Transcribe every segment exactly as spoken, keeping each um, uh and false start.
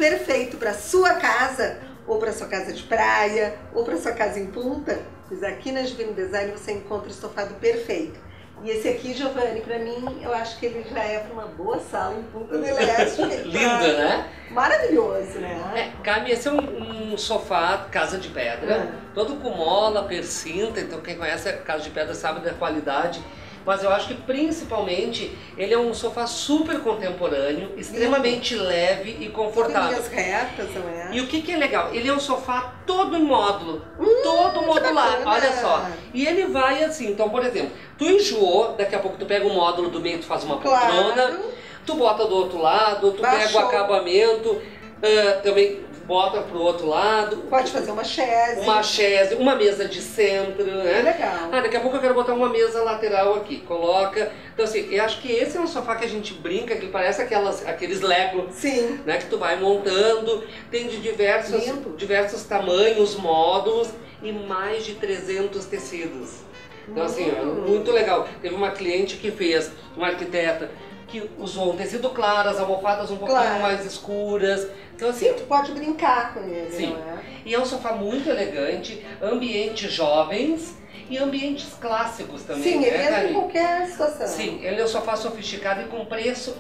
perfeito para sua casa, ou para sua casa de praia, ou para sua casa em Punta, pois aqui na Divino Design você encontra o estofado perfeito. E esse aqui, Giovanni, para mim, eu acho que ele já é para uma boa sala em Punta del Este. Lindo, né? Maravilhoso, né? É, Carmen, esse é um, um sofá casa de pedra, é. todo com mola, persinta, então quem conhece a casa de pedra sabe da qualidade. Mas eu acho que principalmente ele é um sofá super contemporâneo, extremamente Lindo. leve e confortável. Linhas retas, não é? E o que, que é legal? Ele é um sofá todo em módulo, hum, todo modulado, olha só. E ele vai assim, então por exemplo, tu enjoou, daqui a pouco tu pega o módulo do meio, tu faz uma poltrona, claro. tu bota do outro lado, tu Baixou. pega o acabamento, uh, também bota pro outro lado. Pode fazer uma chaise. Uma chaise, uma mesa de centro, né? É legal. Ah, daqui a pouco eu quero botar uma mesa lateral aqui, coloca. Então assim, eu acho que esse é um sofá que a gente brinca, que parece aquelas, aqueles Lego, Sim. né? Que tu vai montando, tem de diversos, diversos tamanhos, módulos e mais de trezentos tecidos. Então assim, hum. muito legal. Teve uma cliente que fez, uma arquiteta, que usou um tecido claro, as almofadas um pouquinho claro. mais escuras. Então assim, sim, tu pode brincar com ele, sim. não é? E é um sofá muito elegante, ambientes jovens e ambientes clássicos também. Sim, né, ele entra em qualquer situação. Sim, ele é um sofá sofisticado e com preço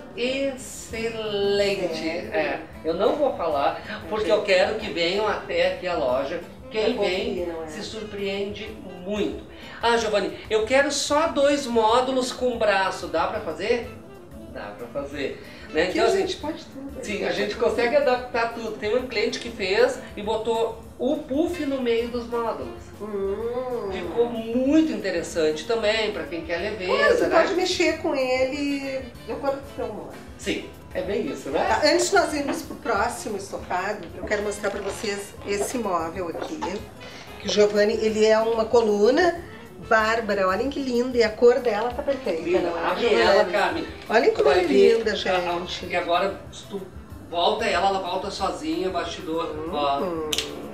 excelente. É. É. Eu não vou falar, porque eu quero que venham até aqui a loja. Quem vem é? se surpreende muito. Ah, Giovanni, eu quero só dois módulos com braço, dá pra fazer? Dá pra fazer. Né? Então, então, a gente pode tudo. Sim, a gente consegue adaptar tudo. Tem um cliente que fez e botou o puff no meio dos módulos. Hum. Ficou muito interessante também, para quem quer leveza. Ah, você né? pode mexer com ele de acordo com o seu humor. Sim, é bem isso, né? Tá, antes de nós irmos pro próximo estofado, eu quero mostrar para vocês esse móvel aqui. Que o Giovanni, ele é uma coluna bárbara, olhem que linda, e a cor dela tá perfeita. Linda, não é? abre ela, Carmen. Olhem como é linda, ver, gente. E agora, se tu volta ela, ela volta sozinha, bastidor. Hum. Ó.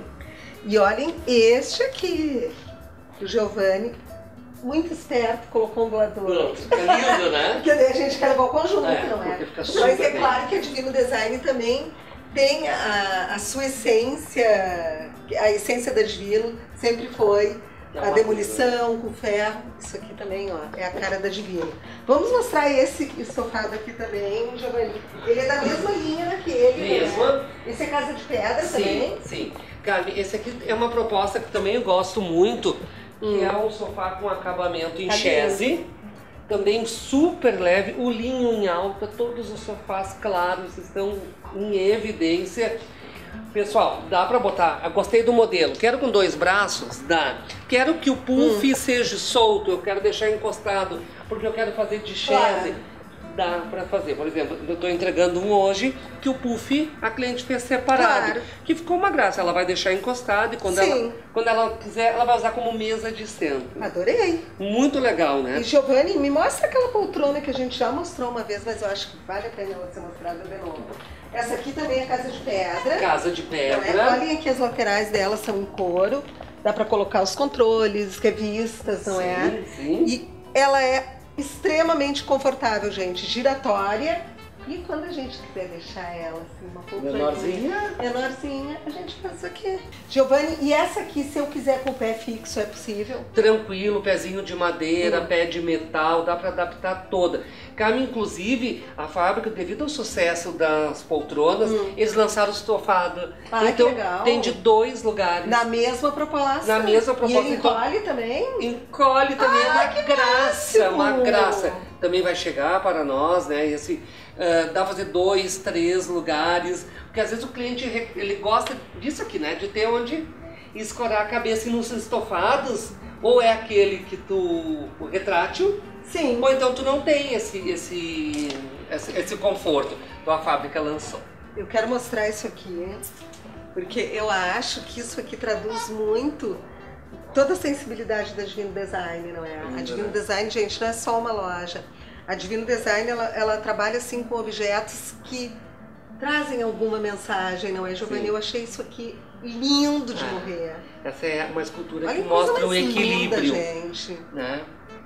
E olhem este aqui, o Giovanni, muito esperto, colocou um doador. Fica lindo, né? Porque daí a gente quer levar o conjunto, é, não é? Mas é bem. claro que a Divino Design também tem a, a sua essência, a essência da Divino sempre foi a demolição com ferro. Isso aqui também, ó, é a cara da Divino. Vamos mostrar esse estofado aqui também, Giovanni. Ele é da mesma linha daquele, Mesma. Né? Esse é casa de pedra sim, também. Sim, Carmen, esse aqui é uma proposta que também eu gosto muito, hum. que é um sofá com acabamento em chaise, também super leve, o linho em alta, todos os sofás claros estão em evidência. Pessoal, dá pra botar, eu gostei do modelo, quero com dois braços, dá. Quero que o puff hum. seja solto, eu quero deixar encostado, porque eu quero fazer de chaise. Claro. Dá pra fazer, por exemplo, eu tô entregando um hoje que o puff a cliente fez separado, claro. que ficou uma graça, ela vai deixar encostado e quando ela, quando ela quiser, ela vai usar como mesa de centro. Adorei! Muito legal, né? E Giovanni, me mostra aquela poltrona que a gente já mostrou uma vez, mas eu acho que vale a pena ela ser mostrada de novo. Essa aqui também é casa de pedra. Casa de pedra. É? Olhem aqui, as laterais dela são em couro, dá pra colocar os controles, revistas, não sim, é? Sim. E ela é extremamente confortável, gente, giratória. E quando a gente quiser deixar ela assim, uma poltrona menorzinha, menorzinha, a gente faz isso aqui. Giovanni, e essa aqui, se eu quiser com o pé fixo, é possível? Tranquilo, pezinho de madeira, hum. pé de metal, dá para adaptar toda. Carmen, inclusive, a fábrica, devido ao sucesso das poltronas, hum. eles lançaram o estofado. Ah, então, que legal. tem de dois lugares. Na mesma proposta? Na mesma proposta. E ele encolhe também? Encolhe também, ah, é uma que graça, máximo. uma graça. Também vai chegar para nós, né? Esse, uh, dá pra fazer dois, três lugares, porque às vezes o cliente ele gosta disso aqui, né? De ter onde escorar a cabeça. E nos estofados, ou é aquele que tu, o retrátil, sim. ou então tu não tem esse, esse, esse, esse conforto. Então a fábrica lançou. Eu quero mostrar isso aqui, porque eu acho que isso aqui traduz muito toda a sensibilidade da Divino Design, não é? A Divino Design, gente, não é só uma loja. A Divino Design, ela, ela trabalha assim com objetos que trazem alguma mensagem, não é, Giovanni? Sim. Eu achei isso aqui lindo de ah, morrer. Essa é uma escultura Olha que mostra o equilíbrio. Linda, gente. Né?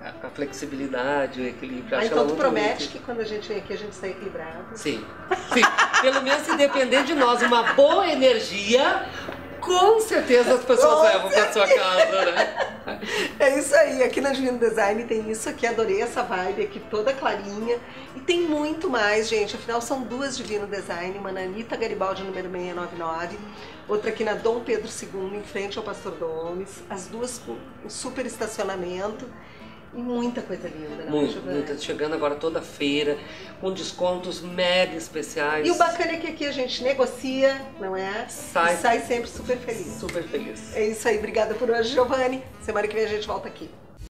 a flexibilidade, o equilíbrio. Ah, acho então ela tu muito promete bonita. que quando a gente vem aqui a gente sai equilibrado? Sim, sim. Pelo menos se depender de nós, uma boa energia, com certeza as pessoas Com levam para sua casa, né? É isso aí, aqui na Divino Design tem isso aqui, adorei essa vibe aqui toda clarinha. E tem muito mais, gente, afinal são duas Divino Design, uma na Anitta Garibaldi, número seiscentos e noventa e nove, outra aqui na Dom Pedro segundo, em frente ao Pastor Gomes, as duas com super estacionamento. E muita coisa linda, né? Muito, muito. Chegando agora toda feira, com descontos mega especiais. E o bacana é que aqui a gente negocia, não é? Sai, e sai sempre super feliz. Super feliz. É isso aí, obrigada por hoje, Giovanni. Semana que vem a gente volta aqui.